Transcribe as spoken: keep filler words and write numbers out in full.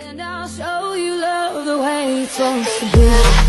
And I'll show you love the way it's supposed to be.